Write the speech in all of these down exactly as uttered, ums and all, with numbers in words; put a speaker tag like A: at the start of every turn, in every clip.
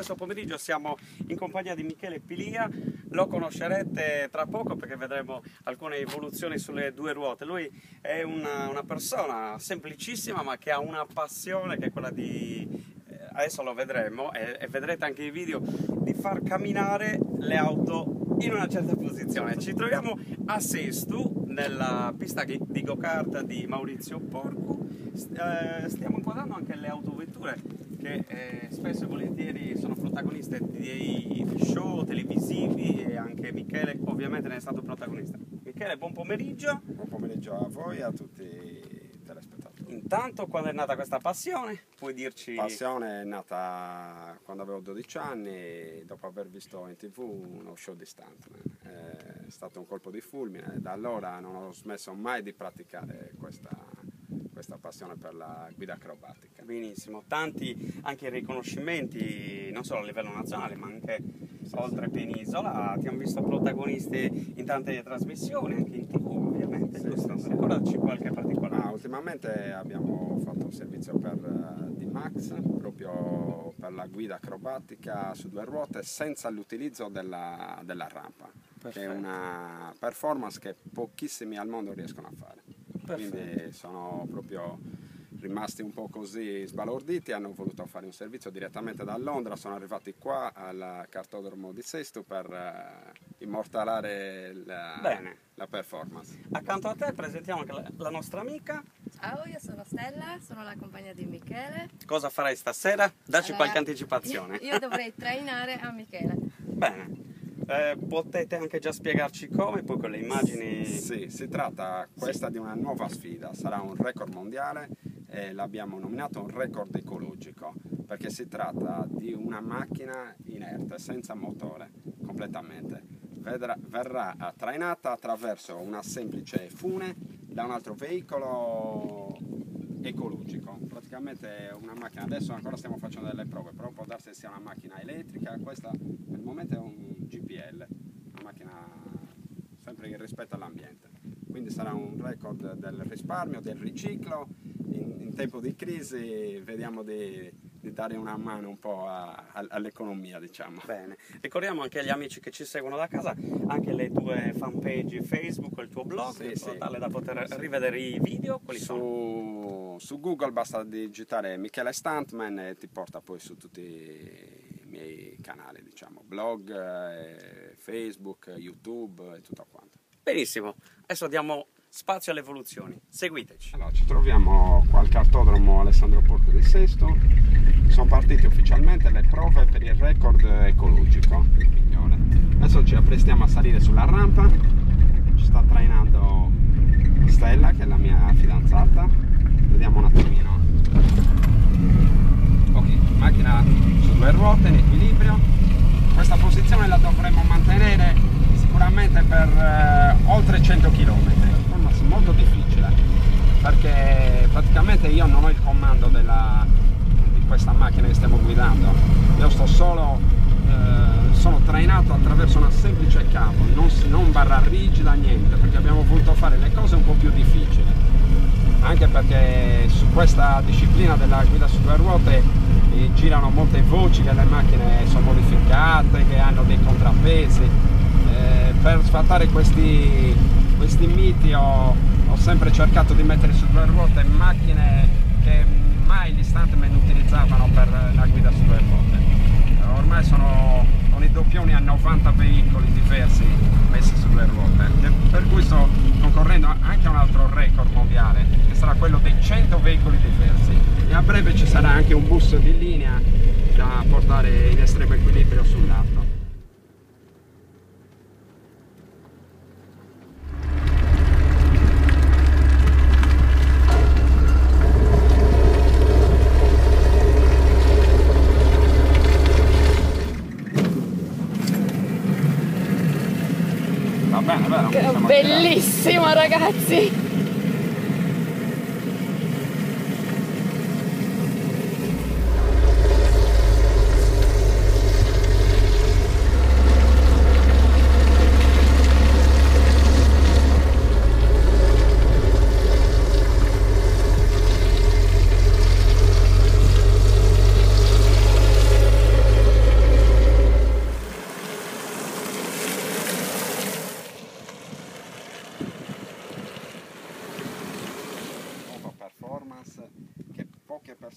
A: questo pomeriggio siamo in compagnia di Michele Pilia. Lo conoscerete tra poco perché vedremo alcune evoluzioni sulle due ruote. Lui è una, una persona semplicissima ma che ha una passione che è quella di, eh, adesso lo vedremo e, e vedrete anche i video, di far camminare le auto in una certa posizione. Ci troviamo a Sesto, nella pista di go-kart di Maurizio Porcu. Eh, stiamo inquadrando anche le autovetture che eh, spesso e volentieri sono protagoniste di show televisivi, e anche Michele ovviamente ne è stato protagonista. Michele, buon pomeriggio.
B: Buon pomeriggio a voi e a tutti i telespettatori.
A: Intanto, quando è nata questa passione? Puoi dirci?
B: La passione è nata quando avevo dodici anni, dopo aver visto in tv uno show di stuntman. È stato un colpo di fulmine e da allora non ho smesso mai di praticare questa, questa passione per la guida acrobatica.
A: Benissimo, tanti anche riconoscimenti non solo a livello nazionale ma anche sì, oltre sì. Penisola. Ti hanno visto protagonisti in tante trasmissioni, anche in tv ovviamente. Sì, sì, sì. Ricordaci qualche particolare.
B: Ah, ultimamente abbiamo fatto un servizio per uh, D-Max proprio per la guida acrobatica su due ruote senza l'utilizzo della, della rampa. Perfetto. Che è una performance che pochissimi al mondo riescono a fare. Perfetto. Quindi sono proprio rimasti un po' così sbalorditi, hanno voluto fare un servizio direttamente da Londra, sono arrivati qua al cartodromo di Sesto per uh, immortalare la, la performance.
A: Accanto a te presentiamo anche la, la nostra amica.
C: Ciao, io sono Stella, sono la compagna di Michele.
A: Cosa farai stasera? Dacci
C: allora,
A: qualche anticipazione.
C: Io dovrei trainare a Michele.
A: Bene. Eh, potete anche già spiegarci come, poi con le immagini...
B: Sì, si tratta questa sì. di una nuova sfida, sarà un record mondiale e l'abbiamo nominato un record ecologico, perché si tratta di una macchina inerte, senza motore, completamente. Vedrà, verrà trainata attraverso una semplice fune da un altro veicolo ecologico. Praticamente è una macchina, adesso ancora stiamo facendo delle prove, però può darsi che sia una macchina elettrica, questa per il momento è un G P L, una macchina sempre che rispetta l'ambiente. Quindi sarà un record del risparmio, del riciclo, in, in tempo di crisi vediamo di, di dare una mano un po' a, a, all'economia, diciamo.
A: Bene, ricordiamo anche agli amici che ci seguono da casa anche le tue fanpage Facebook, il tuo blog,
B: sì,
A: in modo
B: sì.
A: tale da poter sì. rivedere i video. Quali
B: su,
A: sono?
B: Su Google basta digitare Michele Stuntman e ti porta poi su tutti i miei canali, diciamo, blog, eh, Facebook, YouTube e tutto quanto.
A: Benissimo, adesso diamo spazio alle evoluzioni, seguiteci.
B: Allora, ci troviamo qua al cartodromo Alessandro Porcu di Sesto. Sono partite ufficialmente le prove per il record ecologico migliore. Adesso ci apprestiamo a salire sulla rampa, ci sta trainando Stella che è la mia fidanzata, vediamo un attimino. Ok, macchina su due ruote in equilibrio, questa posizione la dovremo mantenere sicuramente per eh, oltre cento chilometri, molto difficile perché praticamente io non ho il comando della, di questa macchina che stiamo guidando, io sto solo, eh, sono trainato attraverso una semplice cavo, non, non barra rigida, niente, perché abbiamo voluto fare le cose un po' più difficili, anche perché su questa disciplina della guida su due ruote eh, girano molte voci che le macchine sono modificate, che hanno dei contrappesi. Eh, per sfatare questi, questi miti ho, ho sempre cercato di mettere su due ruote macchine che mai gli stuntman utilizzavano per la guida su due ruote. Ormai sono con i doppioni a novanta veicoli diversi messi su due ruote, per cui sto concorrendo anche a un altro record mondiale che sarà quello dei cento veicoli diversi, e a breve ci sarà anche un bus di linea da portare in estremo equilibrio sull'alto.
C: Bene, vero? Bellissimo, ragazzi!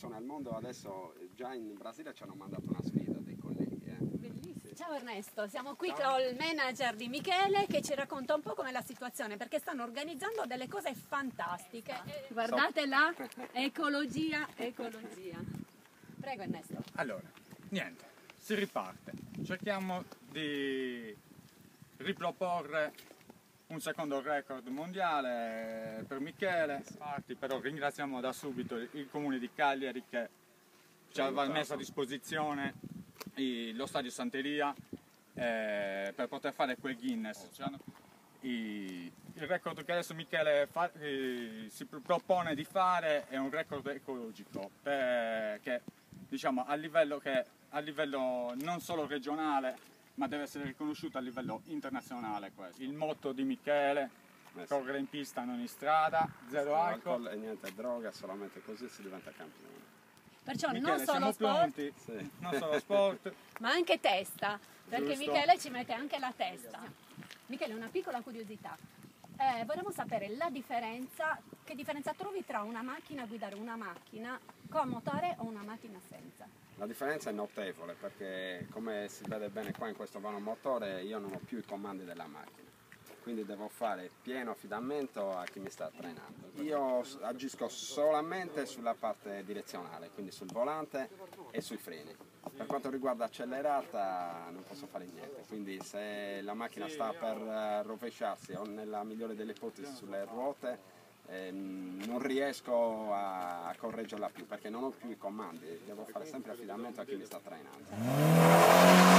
B: persone al mondo. Adesso già in Brasile ci hanno mandato una sfida dei colleghi. Eh.
D: Bellissimo. Ciao Ernesto, siamo qui
B: Ciao.
D: con il manager di Michele che ci racconta un po' com'è la situazione, perché stanno organizzando delle cose fantastiche. Guardate là, ecologia, ecologia. Prego Ernesto.
E: Allora, niente, si riparte. Cerchiamo di riproporre un secondo record mondiale per Michele. Però ringraziamo da subito il comune di Cagliari che ci aveva messo a disposizione lo stadio Santeria eh, per poter fare quel Guinness. Il record che adesso Michele fa, eh, si propone di fare è un record ecologico perché, diciamo, a livello, che, a livello non solo regionale, ma deve essere riconosciuto a livello internazionale questo. Il motto di Michele: correre in pista, non in strada, zero alcol
B: e niente droga, solamente così si diventa campione.
D: Perciò
E: Michele,
D: non solo
E: siamo
D: sport,
E: pronti,
B: Sì.
E: non solo sport.
D: ma anche testa, perché
E: Giusto.
D: Michele ci mette anche la testa. Michele, una piccola curiosità. Eh, vorremmo sapere la differenza, che differenza trovi tra una macchina, guidare una macchina con motore o una macchina senza?
B: La differenza è notevole perché, come si vede bene qua in questo vano motore, io non ho più i comandi della macchina, quindi devo fare pieno affidamento a chi mi sta trainando. Io agisco solamente sulla parte direzionale, quindi sul volante e sui freni. Per quanto riguarda accelerata non posso fare niente, quindi se la macchina sta per rovesciarsi o nella migliore delle ipotesi sulle ruote, eh, non riesco a, a correggerla più perché non ho più i comandi, devo fare sempre affidamento a chi mi sta trainando.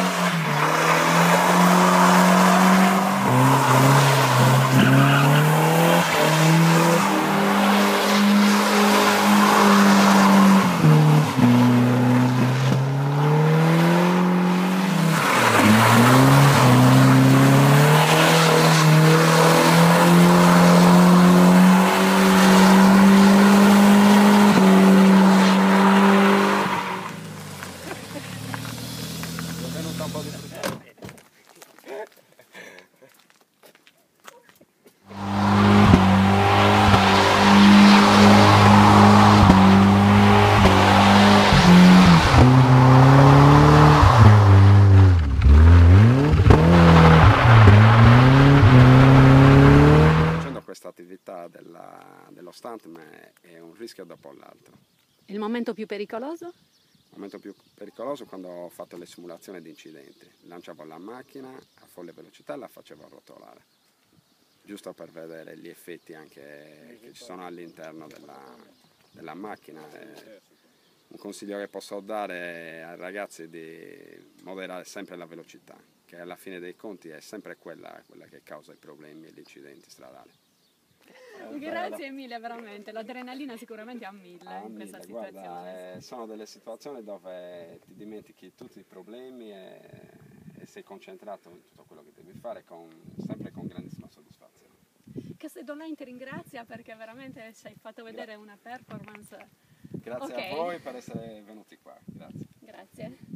B: Attività della, dello stuntman è un rischio dopo l'altro.
D: Il momento più pericoloso?
B: Il momento più pericoloso è quando ho fatto le simulazioni di incidenti. Lanciavo la macchina a folle velocità e la facevo arrotolare, giusto per vedere gli effetti anche che ci sono all'interno della, della macchina. E un consiglio che posso dare ai ragazzi è di moderare sempre la velocità, che alla fine dei conti è sempre quella, quella che causa i problemi e gli incidenti stradali.
D: Grazie mille, veramente, l'adrenalina sicuramente è a mille
B: Ah,
D: in questa
B: mille,
D: situazione.
B: guarda, eh, sono delle situazioni dove ti dimentichi tutti i problemi e, e sei concentrato in tutto quello che devi fare, con, sempre con grandissima soddisfazione.
D: Questo Donai ti ringrazia perché veramente ci hai fatto vedere una performance.
B: Grazie
D: Ok.
B: a voi per essere venuti qua, grazie.
D: Grazie.